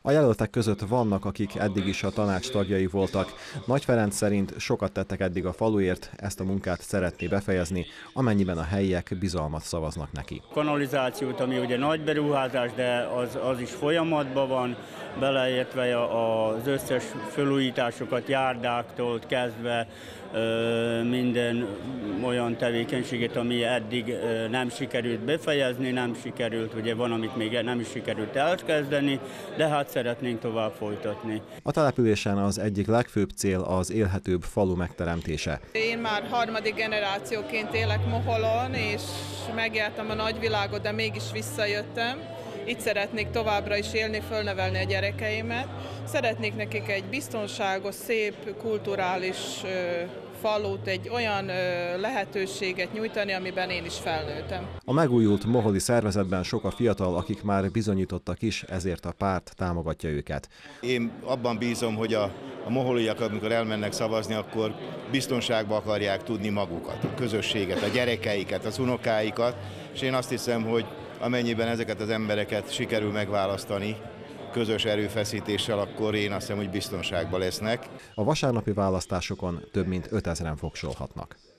A jelöltek között vannak, akik eddig is a tanács tagjai voltak. Nagy Ferenc szerint sokat tettek eddig a faluért, ezt a munkát szeretné befejezni, amennyiben a helyiek bizalmat szavaznak neki. Kanalizációt, ami ugye nagy beruházás, de az is folyamatban van, beleértve az összes felújításokat, járdáktól kezdve minden olyan tevékenységet, ami eddig nem sikerült befejezni, nem sikerült, ugye van, amit még nem is sikerült elkezdeni, de hát szeretnénk tovább folytatni. A településen az egyik legfőbb cél az élhetőbb falu megteremtése. Én már harmadik generációként élek Moholon, és megjártam a nagyvilágot, de mégis visszajöttem. Itt szeretnék továbbra is élni, fölnevelni a gyerekeimet. Szeretnék nekik egy biztonságos, szép, kulturális falut, egy olyan lehetőséget nyújtani, amiben én is felnőttem. A megújult moholi szervezetben sok a fiatal, akik már bizonyítottak is, ezért a párt támogatja őket. Én abban bízom, hogy a moholiak, amikor elmennek szavazni, akkor biztonságban akarják tudni magukat, a közösséget, a gyerekeiket, az unokáikat, és én azt hiszem, hogy amennyiben ezeket az embereket sikerül megválasztani közös erőfeszítéssel, akkor én azt hiszem, hogy biztonságban lesznek. A vasárnapi választásokon több mint 5000-en voksolhatnak.